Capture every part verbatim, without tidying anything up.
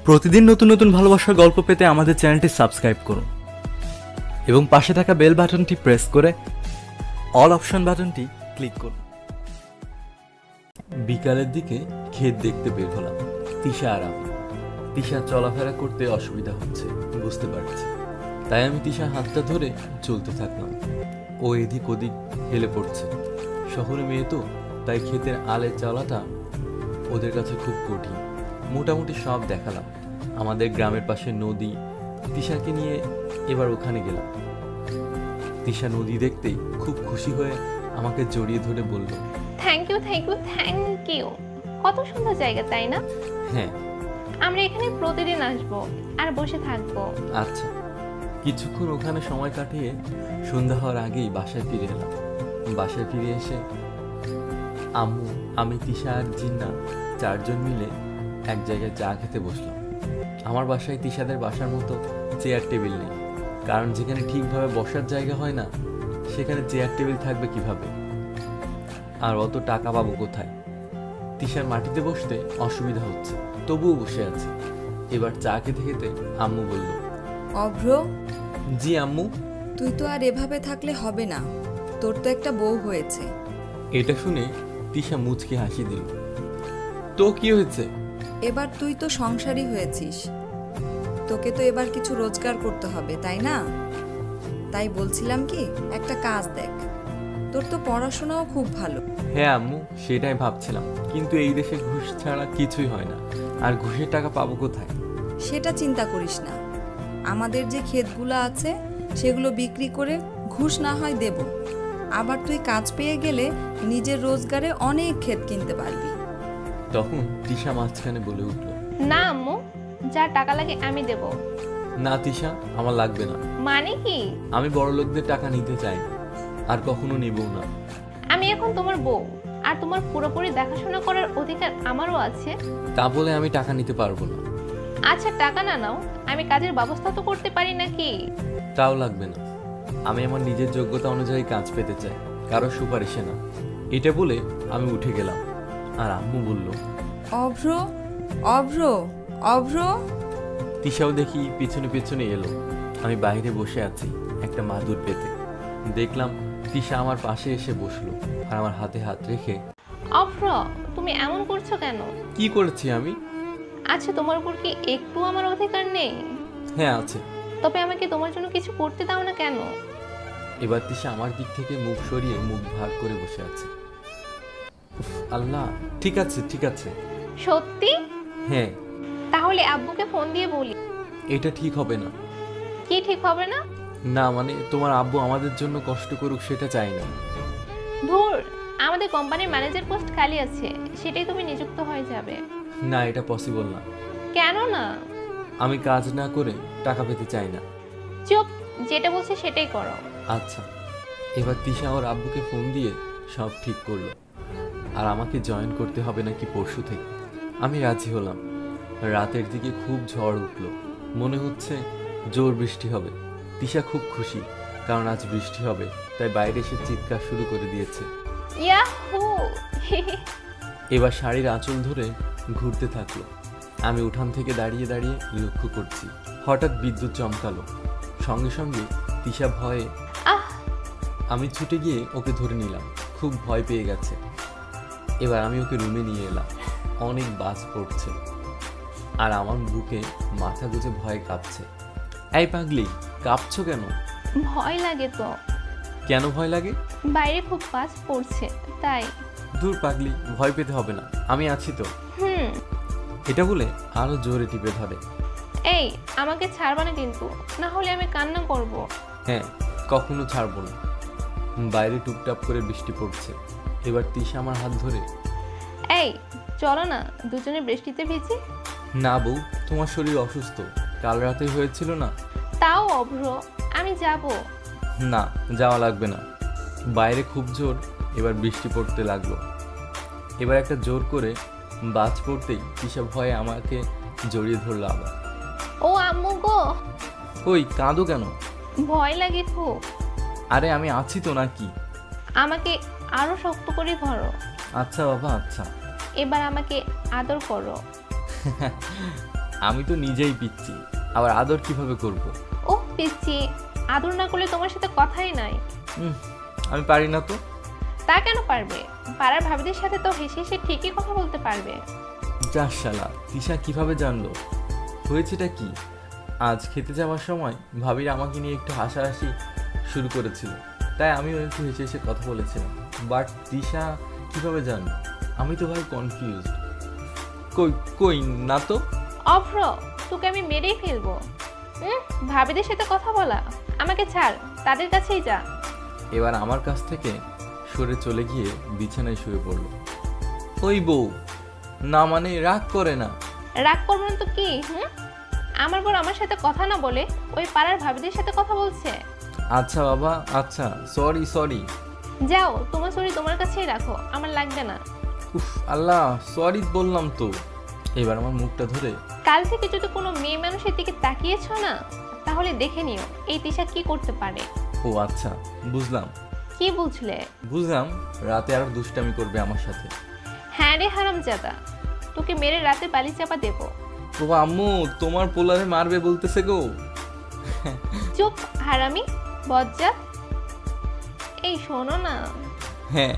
প্রতিদিন নতুন নতুন ভালোবাসার গল্প পেতে আমাদের চ্যানেলটি সাবস্ক্রাইব করুন এবং পাশে থাকা বেল বাটনটি প্রেস করে অল অপশন বাটনটি ক্লিক করুন। বিকালের দিকে ক্ষেত দেখতে বের হলাম তিশা আর আমি। তিশার চলাফেরা করতে অসুবিধা হচ্ছে বুঝতে পারছি, তাই আমি তিশার হাতটা ধরে চলতে থাকলাম। ও এদিক ওদিক হেলে পড়ছে। শহরে মেয়ে তো, তাই ক্ষেতের আলে চলাটা ওদের কাছে খুব কঠিন। মোটামুটি সব দেখালাম, আমাদের গ্রামের পাশে নদী। তিশাকে নিয়ে এবার ওখানে গেলাম। তিশা নদী দেখতেই খুব খুশি হয়ে আমাকে জড়িয়ে ধরে বলল, thank you thank you thank you. কত সুন্দর জায়গা তাই না? হ্যাঁ, আমরা এখানে প্রতিদিন আসবো আর বসে থাকবো। আচ্ছা। কিছুক্ষণ ওখানে সময় কাটিয়ে সন্ধ্যা হওয়ার আগেই বাসায় ফিরে এলাম। বাসায় ফিরে এসে আম্মু, আমি, তিশা আর জিন্না চারজন মিলে এক জায়গায় চা খেতে বসলাম। আমার বাসায় তিশাদের বাসার মতো চেয়ার টেবিল নেই, কারণ যেখানে ঠিকভাবে বসার জায়গা হয় না সেখানে চেয়ার টেবিল থাকবে কিভাবে, আর অত টাকা পাবো কোথায়। তিশার মাটিতে বসতে অসুবিধা হচ্ছে, তবুও বসে আছে। এবার চা খেতে খেতে আম্মু বলল, অভ্র, জি আম্মু। তুই তো আর এভাবে থাকলে হবে না, তোর তো একটা বউ হয়েছে। এটা শুনে তিশা মুচকে হাসি দিল। তো কি হয়েছে? এবার তুই তো সংসারী হয়েছিস, তোকে তো এবার কিছু রোজগার করতে হবে, তাই না? তাই বলছিলাম কি, একটা কাজ দেখ, তোর তো পড়াশোনাও খুব ভালো। হ্যাঁ আম্মু, সেটাই ভাবছিলাম, কিন্তু এই দেশে ঘুষ ছাড়া কিছুই হয় না, আর ঘুষের টাকা পাবো কোথায়? সেটা চিন্তা করিস না, আমাদের যে ক্ষেতগুলো আছে সেগুলো বিক্রি করে ঘুষ না হয় দেব। আবার তুই কাজ পেয়ে গেলে নিজের রোজগারে অনেক ক্ষেত কিনতে পারবি। তখন তিশা মাঝখানে বলে উঠল, না আম্মু, যা টাকা লাগে আমি দেব। না তিশা, আমার লাগবে না। মানে কি? আমি বড় লোকদের টাকা নিতে চাই না, আর কখনো নিবও না। আমি এখন তোমার বউ, আর তোমার পুরোপুরি দেখাশোনা করার অধিকার আমারও আছে। তা বলে আমি টাকা নিতে পারবো না। আচ্ছা টাকা না নাও, আমি কাজের ব্যবস্থা তো করতে পারি নাকি? তাও লাগবে না, আমি আমার নিজের যোগ্যতা অনুযায়ী কাজ পেতে চাই, কারো সুপারিশে না। এটা বলে আমি উঠে গেলাম, আর আম্মু বলল, অভ্র, অভ্র, অভ্র। তিশাও দেখি পিছনে পিছনে এলো। আমি বাইরে বসে আছি একটা মাদুর পেতে। দেখলাম তিশা আমার পাশে এসে বসলো, আর আমার হাতে হাত রেখে, অভ্র, তুমি এমন করছো কেন? কি করেছি আমি? আচ্ছা তোমার উপর কি একটু আমার অধিকার নেই? হ্যাঁ আছে। তবে আমাকে তোমার জন্য কিছু করতে দাও না কেন? এবার তিশা আমার দিক থেকে মুখ সরিয়ে মুখ ভার করে বসে আছে। উফ, আল্লাহ, ঠিক আছে ঠিক আছে। সত্যি? হ্যাঁ। তাহলে আব্বুকে ফোন দিয়ে বলি। এটা ঠিক হবে না। কি ঠিক হবে না? না মানে তোমার আব্বু আমাদের জন্য কষ্ট করুক সেটা চাই না। ধুর, আমাদের কোম্পানির ম্যানেজার পোস্ট খালি আছে, সেটাই তুমি নিযুক্ত হয়ে যাবে। না, এটা পসিবল না। কেন না? আমি কাজ না করে টাকা পেতে চাই না। চুপ, যেটা বলছে সেটাই করো। আচ্ছা। এবার তিশা ওর আব্বুকে ফোন দিয়ে সব ঠিক করলো, আর আমাকে জয়েন করতে হবে নাকি পরশু থেকে। আমি রাজি হলাম। রাতের দিকে খুব ঝড় উঠলো, মনে হচ্ছে জোর বৃষ্টি হবে। তিশা খুব খুশি, কারণ আজ বৃষ্টি হবে, তাই বাইরে এসে চিৎকার শুরু করে দিয়েছে। ইয়াহু! এবার শাড়ির আঁচল ধরে ঘুরতে থাকলো। আমি উঠান থেকে দাঁড়িয়ে দাঁড়িয়ে লক্ষ্য করছি। হঠাৎ বিদ্যুৎ চমকালো, সঙ্গে সঙ্গে তিশা ভয়ে, আহ! আমি ছুটে গিয়ে ওকে ধরে নিলাম। খুব ভয় পেয়ে গেছে। এবার আমি ওকে রুমে নিয়ে এলাম। অনেক বাজ পড়ছে, আর আমার বুকে মাথা গুজে ভয়ে কাঁপছে। এই পাগলি, কাঁপছো কেন? ভয় লাগে তো। কেন ভয় লাগে? বাইরে খুব বাজ পড়ছে তাই। দূর পাগলি, ভয় পেতে হবে না, আমি আছি তো। হুম। এটা বলে আরো জোরে টিপে ধরে। এই, আমাকে ছাড়বা না কিন্তু, না হলে আমি কান্না করব। হ্যাঁ, কখনো ছাড়বো না। বাইরে টুপটাপ করে বৃষ্টি পড়ছে। এবার তিশা আমার হাত ধরে, এই চলো না দুজনে বৃষ্টিতে ভিজি। না বউ, তোমার শরীর অসুস্থ, কাল রাতে হয়েছিল না। তাও অভ্র, আমি যাব। না, যাওয়া লাগবে না। বাইরে খুব জোর এবার বৃষ্টি পড়তে লাগলো। এবার একটা জোর করে বাজ পড়তেই তিশা ভয়ে আমাকে জড়িয়ে ধরলো আবার। ও আম্মু গো! ওই কাঁদো কেন? ভয় লাগে খুব। আরে আমি আছি তো নাকি। আমাকে আরো শক্ত করে ধরো। আচ্ছা বাবা, আচ্ছা। এবার আমাকে আদর করো। আমি তো নিজেই পিচ্ছি, আবার আদর কিভাবে করব? ওহ পিচ্ছি, আদর না করলে তোমার সাথে কথাই নাই। হুম, আমি পারি না তো। তা কেন পারবে? পাড়ার ভাবিদের সাথে তো হেসে হেসে ঠিকই কথা বলতে পারবে। যা শালা, তিশা কিভাবে জানলো? হয়েছেটা কি, আজ খেতে যাওয়ার সময় ভাবির আমাকে নিয়ে একটু হাসাহাসি শুরু করেছিল, তাই আমিও একটু হেসে হেসে কথা বলেছিলাম। বাট তিশা কিভাবে জানলো? আমি তো ভাই কনফিউজড। কই কই না তো। অভ্র, তোকে আমি মেরেই ফেলবো। হুম, ভাবিদের সাথে কথা বলা, আমাকে ছাড়, তাদের কাছেই যা। এবার আমার কাছ থেকে সরে চলে গিয়ে বিছানায় শুয়ে পড়ল। ওই বউ, না মানে রাগ করে না? রাগ করবো না তো কি? হুম, আমার বর আমার সাথে কথা না বলে ওই পাড়ার ভাবিদের সাথে কথা বলছে। আচ্ছা বাবা, আচ্ছা, সরি সরি। যাও, তোমার সরি তোমার কাছেই রাখো, আমার লাগবে না। উফ আল্লাহ, সরি বললাম তো। এবার আমার মুখটা ধরে, কাল থেকে যদি কোনো মেয়ে মানুষের দিকে তাকিয়েছো না, তাহলে দেখে নিও এই তিশা কি করতে পারে। ও আচ্ছা, বুঝলাম কি বুঝলে? বুঝলাম রাতে আরো দুষ্টামি করবে আমার সাথে। হ্যাঁ রে হারামজাদা, তোকে মেরে রাতে বালি চাপা দেবো। ও আম্মু, তোমার পোলারে মারবে বলতেছে গো। চুপ হারামি, বজ্জাত। এই শোনো না, হ্যাঁ।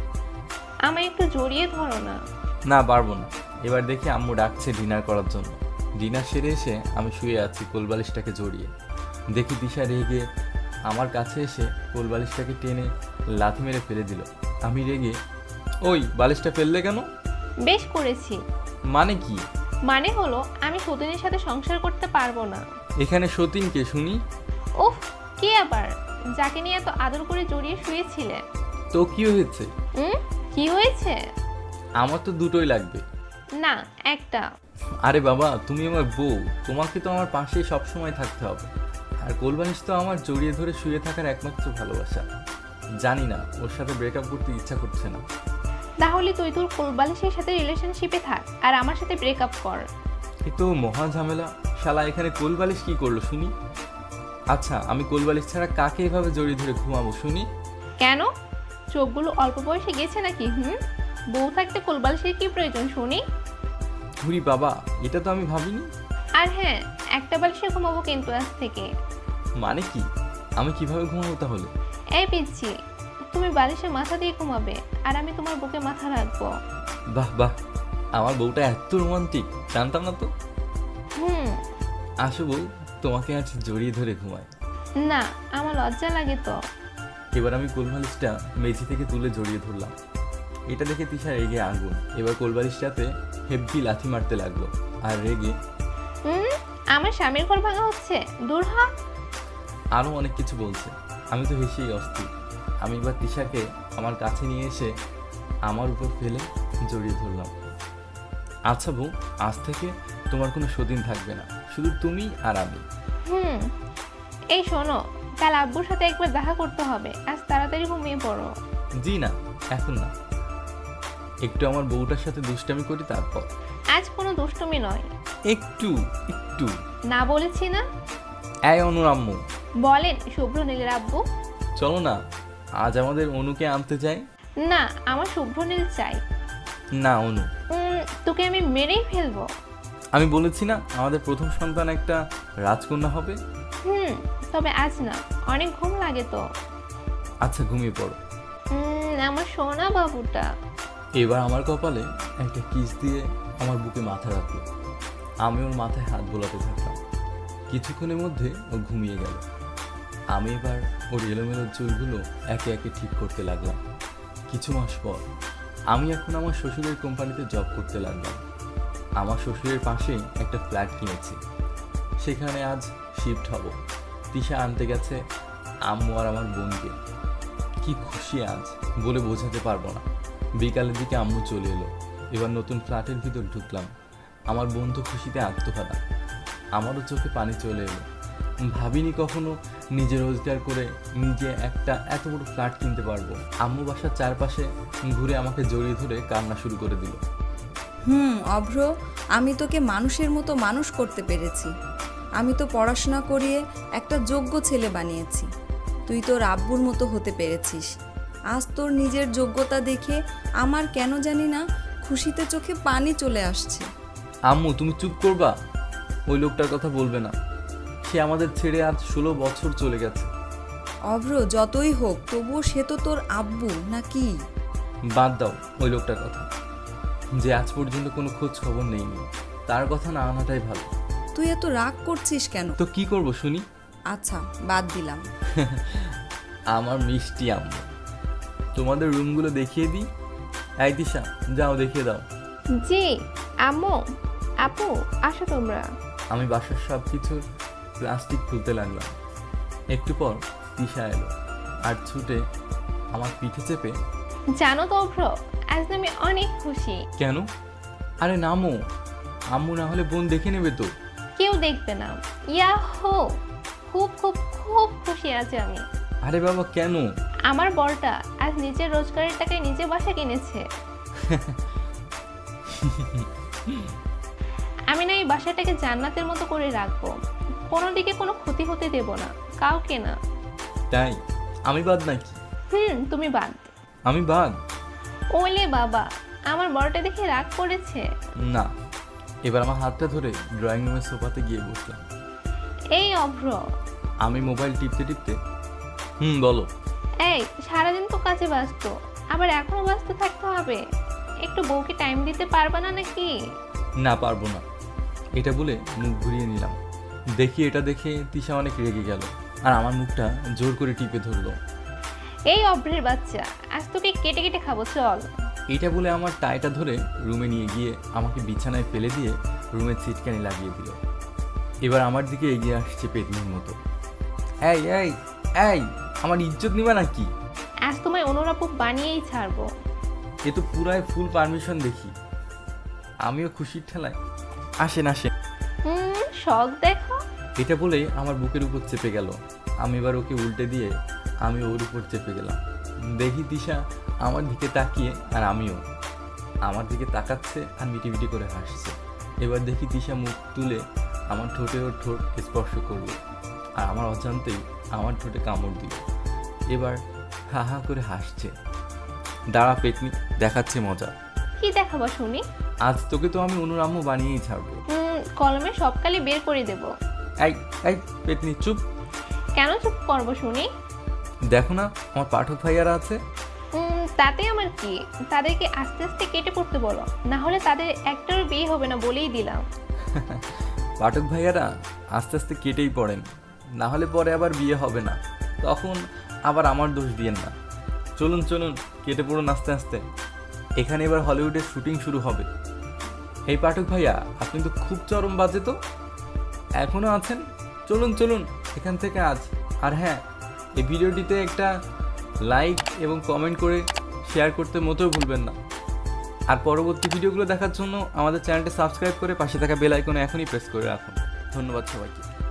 আমায় একটু জড়িয়ে ধরো না। না পারবো না। এবার দেখি আম্মু ডাকছে ডিনার করার জন্য। ডিনার সেরে এসে আমি শুয়ে আছি কোলবালিশটাকে জড়িয়ে। দেখি দিশা রেগে আমার কাছে এসে কোলবালিশটাকে টেনে লাথি মেরে ফেলে দিল। আমি রেগে, ওই বালিশটা ফেললে কেন? বেশ করেছি। মানে কি? মানে হলো আমি সতীনের সাথে সংসার করতে পারবো না। এখানে সতীনকে শুনি? ওহ, কে আবার? যাকে নিয়ে এত আদর করে জড়িয়ে শুয়েছিলে। তো কি হয়েছে? হুম, কি হয়েছে? আমার তো দুটোই লাগবে। না, একটা। আরে বাবা, তুমি আমার বউ, তোমাকে তো আমার পাশেই সবসময় থাকতে হবে। আর কোলবালিশ তো আমার জড়িয়ে ধরে শুয়ে থাকার একমাত্র ভালোবাসা। জানি না, ওর সাথে ব্রেকআপ করতে ইচ্ছা করছে না। তাহলে তুই তোর কোলবালিশের সাথে রিলেশনশিপে থাক আর আমার সাথে ব্রেকআপ কর। এ তো মহা ঝামেলা। শালা এখানে কোলবালিশ কি করলো শুনি? আচ্ছা, আমি কোলবালিশ ছাড়া কাকে এভাবে জড়িয়ে ধরে ঘুমাবো শুনি? কেন? চোখগুলো অল্প বয়সে গেছে নাকি? হুম, বউ থাকতে কোলবালিশের কি প্রয়োজন শুনি? ঘুরি বাবা, এটা তো আমি ভাবিনি। আর হ্যাঁ, একটা বালিশে ঘুমাবো কিন্তু আজ থেকে। মানে কি? আমি কিভাবে ঘুমাবো তাহলে? এই পিচ্ছি, তুমি বালিশে মাথা দিয়ে ঘুমাবে আর আমি তোমার বুকে মাথা রাখবো। বাহ বাহ, আমার বউটা এত রোমান্টিক, জানতাম না তো। হুম। আসো বউ, তোমাকে আজ জড়িয়ে ধরে ঘুমাই। না, আমার লজ্জা লাগে তো। এবার আমি কোলবালিশটা মেঝে থেকে তুলে জড়িয়ে ধরলাম। এটা দেখে তিশা রেগে আগুন। এবার কোলবালিশটাতে হেব্বি লাথি মারতে লাগলো আর রেগে, হুম, আমার স্বামীর ঘর ভাঙা হচ্ছে, দূর হ। আরও অনেক কিছু বলছে। আমি তো হেসেই অস্থির। আমি এবার তিশাকে আমার কাছে নিয়ে এসে আমার উপর ফেলে জড়িয়ে ধরলাম। আচ্ছা বউ, আজ থেকে তোমার কোনো সতীন থাকবে না, শুধু তুমি আর আমি। হুম, এই শোনো, কাল আব্বুর সাথে একবার দেখা করতে হবে, আজ তাড়াতাড়ি ঘুমিয়ে পড়ো। জি না, এখন না, একটু আমার বউটার সাথে দুষ্টামি করি তারপর। আজ কোনো দুষ্টুমি নয়। একটু একটু না বলেছি না? এই অনু আম্মু, বলেন শুভ্র নীলের আব্বু। চলো না, আজ আমাদের অনুকে আনতে যাই। না, আমার শুভ্র নীল চাই। না অনু, উম, তোকে আমি মেরেই ফেলবো। আমি বলেছি না আমাদের প্রথম সন্তান একটা রাজকন্যা হবে। হুম, তবে আজ না, অনেক ঘুম লাগে তো। আচ্ছা ঘুমিয়ে পড়ো। উম, আমার সোনা বাবুটা। এবার আমার কপালে একটা কিস দিয়ে আমার বুকে মাথা রাখলো। আমি ওর মাথায় হাত বোলাতে থাকলাম। কিছুক্ষণের মধ্যে ও ঘুমিয়ে গেল। আমি এবার ওর এলোমেলো চুলগুলো একে একে ঠিক করতে লাগলাম। কিছু মাস পর আমি এখন আমার শ্বশুরের কোম্পানিতে জব করতে লাগলাম। আমার শ্বশুরের পাশেই একটা ফ্ল্যাট কিনেছি, সেখানে আজ শিফট হব। তিশা আনতে গেছে আম্মু আর আমার বোনকে। কি খুশি আজ, বলে বোঝাতে পারবো না। বিকালের দিকে আম্মু চলে এলো। এবার নতুন ফ্ল্যাটের ভিতর ঢুকলাম। আমার বোন তো খুশিতে আত্মহারা। আমারও চোখে পানি চলে এলো। ভাবিনি কখনো নিজে রোজগার করে নিজে একটা এত বড় ফ্ল্যাট কিনতে পারবো। আম্মু বাসার চারপাশে ঘুরে আমাকে জড়িয়ে ধরে কান্না শুরু করে দিল। হুম অভ্র, আমি তোকে মানুষের মতো মানুষ করতে পেরেছি। আমি তো পড়াশোনা করিয়ে একটা যোগ্য ছেলে বানিয়েছি। তুই তোর আব্বুর মতো হতে পেরেছিস। আজ তোর নিজের যোগ্যতা দেখে আমার কেন জানি না খুশিতে চোখে পানি চলে আসছে। আম্মু তুমি চুপ করবা? ওই লোকটার কথা বলবে না। সে আমাদের ছেড়ে আজ ষোলো বছর চলে গেছে। অভ্র, যতই হোক তবুও সে তো তোর আব্বু নাকি? বাদ দাও ওই লোকটার কথা, যে আজ পর্যন্ত কোনো খোঁজ খবর নেইনি। তার কথা না আনাটাই ভালো। তুই এত রাগ করছিস কেন? তো কি করব শুনি? আচ্ছা, বাদ দিলাম। আমার মিষ্টি আম্মু, তোমাদের রুমগুলো দেখিয়ে দিই। এই দিশা, যাও দেখিয়ে দাও। জি আম্মু, আপু আসো তোমরা। আমি বাসার সব কিছুর প্লাস্টিক খুলতে লাগলাম। একটু পর দিশা এলো আর ছুটে আমার পিঠে চেপে, জানো তো অভ্র, আজ না আমি অনেক খুশি। কেন? আরে নামো, আম্মু না হলে বোন দেখে নেবে তো। কেউ দেখবে না। ইয়া হো, খুব খুব খুব খুশি আছি আমি। আরে বাবা, কেন? আমার বরটা আজ নিজের রোজগারের টাকায় নিজে বাসা কিনেছে। আমি না এই বাসাটাকে জান্নাতের মতো করে রাখবো, কোনো দিকে কোনো ক্ষতি হতে দেব না, কাউকে না। তাই? আমি বাদ নাকি? হুম, তুমি বাদ। আমি বাদ? ওলে বাবা, আমার বরটা দেখে রাগ করেছে। না, এবার আমার হাতটা ধরে ড্রয়িং রুমের সোফাতে গিয়ে বসলাম। এই অভ্র, আমি মোবাইল টিপতে টিপতে, হুম বলো। এই সারাদিন তো কাজে ব্যস্ত, আবার এখনো ব্যস্ত থাকতে হবে? একটু বউকে টাইম দিতে পারবা না নাকি? না, পারবো না। এটা বলে মুখ ঘুরিয়ে নিলাম। দেখি এটা দেখে তিশা অনেক রেগে গেল আর আমার মুখটা জোর করে টিপে ধরলো। এই অভ্রের বাচ্চা, আজ তোকে কেটে কেটে খাবো, চল। এটা বলে আমার টাইটা ধরে রুমে নিয়ে গিয়ে আমাকে বিছানায় ফেলে দিয়ে রুমের ছিটকানি লাগিয়ে দিল। এবার আমার দিকে এগিয়ে আসছে পেতনির মতো। এই এই এই, আমার ইজ্জত নিবা নাকি? আজ তোমায় অনুরাপক বানিয়েই ছাড়বো। এ তো পুরাই ফুল পারমিশন দেখি। আমিও খুশির ঠেলায়, আসেন আসেন। হুম, শখ দেখো। এটা বলে আমার বুকের উপর চেপে গেল। আমি এবার ওকে উল্টে দিয়ে আমি ওর উপর চেপে গেলাম। দেখি দিশা আমার দিকে তাকিয়ে আর আমিও আমার দিকে তাকাচ্ছে আর মিটিমিটি করে হাসছে। এবার দেখি দিশা মুখ তুলে আমার ঠোঁটে ওর ঠোঁট স্পর্শ করলো আর আমার অজান্তেই আমার ঠোঁটে কামড় দিল। এবার হা হা করে হাসছে। দাঁড়া পেতনি, দেখাচ্ছে মজা। কি দেখাবো শুনি? আজ তোকে তো আমি অনুর আম্মু বানিয়েই ছাড়বো। হুম, কলমে সব কালি বের করে দেব। এই এই পেতনি চুপ। কেন চুপ করবো শুনি? দেখো না আমার পাঠক ভাইয়ারা আছে। হুম, তাতে আমার কি? তাদেরকে আস্তে আস্তে কেটে পড়তে বলো, না হলে তাদের একটারও বিয়ে হবে না বলেই দিলাম। পাঠক ভাইয়ারা আস্তে আস্তে কেটেই পড়েন, না হলে পরে আবার বিয়ে হবে না, তখন আবার আমার দোষ দিয়েন না। চলুন চলুন, কেটে পড়ুন আস্তে আস্তে। এখানে এবার হলিউডের শুটিং শুরু হবে। এই পাঠক ভাইয়া, আপনি তো খুব চরম বাজে তো, এখনও আছেন? চলুন চলুন এখান থেকে আজ। আর হ্যাঁ, এই ভিডিওটিতে একটা লাইক এবং কমেন্ট করে শেয়ার করতে মোটেও ভুলবেন না। আর পরবর্তী ভিডিওগুলো দেখার জন্য আমাদের চ্যানেলটি সাবস্ক্রাইব করে পাশে থাকা বেল আইকনে এখনই প্রেস করে রাখুন। ধন্যবাদ সবাইকে।